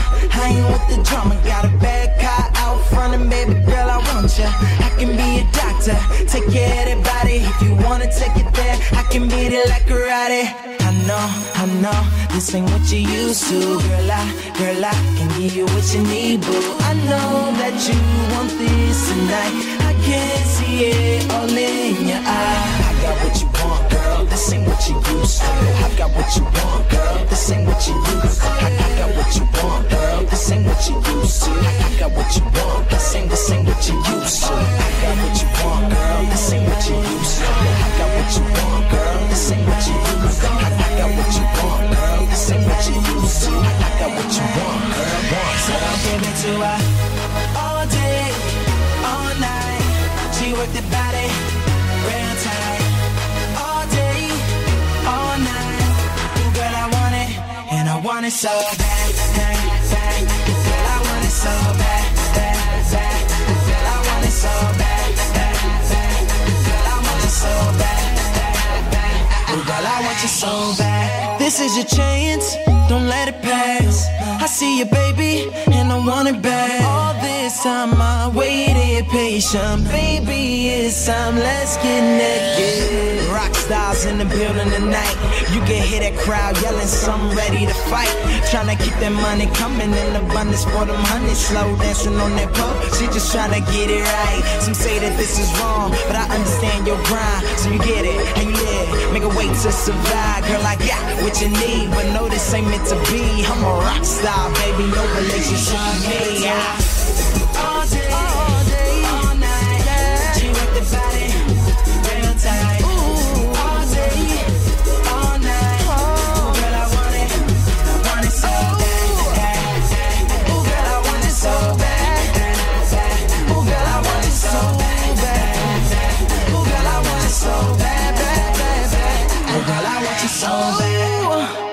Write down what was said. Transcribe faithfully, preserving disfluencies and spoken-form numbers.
I ain't with the drama. Got a bad car out front and baby girl, I want ya. I can be a doctor, take care of that body. If you wanna take it there, I can beat it like karate. I know, I know, this ain't what you used to. Girl, I, girl, I can give you what you need, boo. I know that you want this tonight. I can see it all in your eye. I got what you want, girl, this ain't what you used to. I got what you want, girl, this ain't what you used to. I, I got what you want, girl, this ain't what you used to. I, I got what you want, this ain't, this ain't what you used to. I got what you want, girl, this ain't what you used to. I got what you want, girl, this ain't what you used to. I, I got what you want, girl, this ain't what you used to. I, I got what you want, girl, want. So I'll give it to her all day, all night. She worked the body real tight, all day, all night. Ooh, girl, I want it, and I want it so bad, bad, bad. Girl, I want it so bad, bad, bad. Girl, I want it so bad, bad, bad. Girl, I want it so bad, bad, bad. Ooh, girl, I want you so bad. This is your chance, don't let it pass. I see you, baby, and I want it back. All this time I waited patient, baby, it's time, let's get naked. Rock stars in the building tonight. You can hear that crowd yelling, some ready to fight. Tryna keep that money coming in abundance for them honey. Slow dancing on that pole, she just tryna get it right. Some say that this is wrong, but I understand your grind. So you get it, and you live, make a way to survive. Girl, I got what you need, but no, this ain't meant to be. I'm a rock star, baby, no relationship with me. Yeah. All day, all day, all night. Yeah. She work the body real tight. Ooh. All day, all night. Oh. Girl, I want it, I want it so bad, bad, bad. Ooh, girl, I want it so bad, bad, bad. Ooh, girl, I want it so bad, bad, bad. Ooh, girl, I want it so bad, bad, bad, bad. Ooh, girl, I want you so bad.